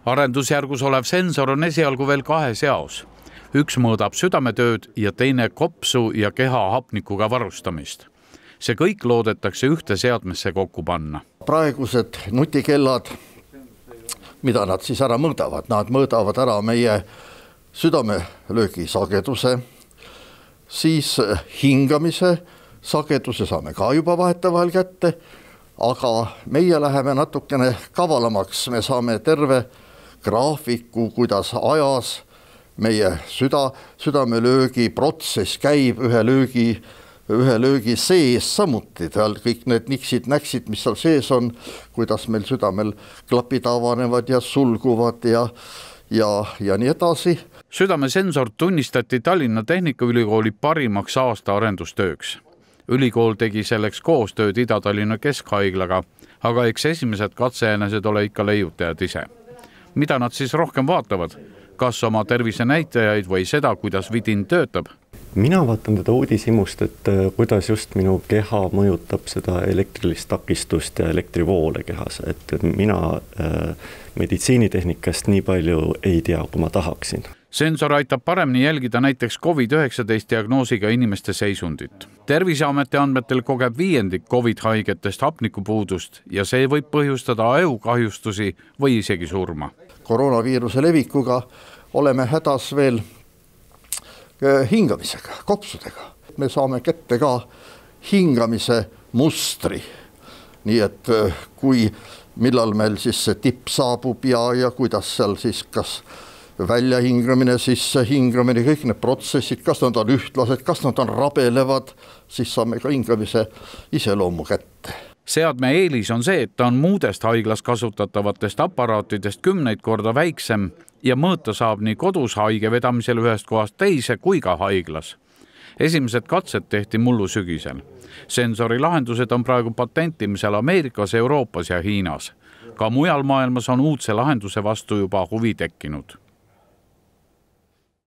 Arendusjärgus olev sensor on esialgu veel kahes jaos. Üks mõõdab südametööd ja teine kopsu ja keha hapnikuga varustamist. See kõik loodetakse ühte seadmesse kokku panna. Praegused nutikellad, mida nad siis ära mõõdavad? Nad mõõdavad ära meie südamelöögi sageduse, siis hingamise sageduse saame ka juba vahetevahel kätte, aga meie läheme natukene kavalamaks. Me saame terve graafiku, kuidas ajas meie südamelöögi protsess käib ühe löögi sees samuti. Kõik need niksid-näksid, mis seal sees on, kuidas meil südamel klapid avanevad ja sulguvad ja nii edasi. Südamesensor tunnistati Tallinna Tehnikaülikooli parimaks aasta arendustööks. Ülikool tegi selleks koostööd Ida-Tallinna Keskhaiglaga, aga eks esimesed katsejänesed ole ikka leiutajad ise. Mida nad siis rohkem vaatavad? Kas oma tervise näitajaid või seda, kuidas vidin töötab? Mina vaatan teda uudishimust, et kuidas just minu keha mõjutab seda elektrilist takistust ja elektrivoole kehas. Et mina meditsiinitehnikast nii palju ei tea, kui ma tahaksin. Sensor aitab paremini jälgida näiteks COVID-19 diagnoosiga inimeste seisundit. Terviseameti andmetel kogeb 5% COVID-haigetest hapnikupuudust ja see võib põhjustada ajukahjustusi või isegi surma. Koroonaviiruse levikuga oleme hädas veel hingamisega, kopsudega. Me saame kätte ka hingamise mustri. Nii et millal meil siis see tipp saabub ja kuidas seal siis kas väljahingamine, sisse hingamine, kõik need protsessid, kas nad on ühtlased, kas nad on rabelevad, siis saame ka hingamise iseloomu kätte. Seadme eelis on see, et ta on muudest haiglas kasutatavatest aparaatidest 10 korda väiksem ja mõõta saab nii kodus haige vedamisel ühest kohast teise kui ka haiglas. Esimesed katsed tehti mullu sügisel. Sensori lahendused on praegu patentimisel Ameerikas, Euroopas ja Hiinas. Ka mujal maailmas on uudse lahenduse vastu juba huvi tekkinud.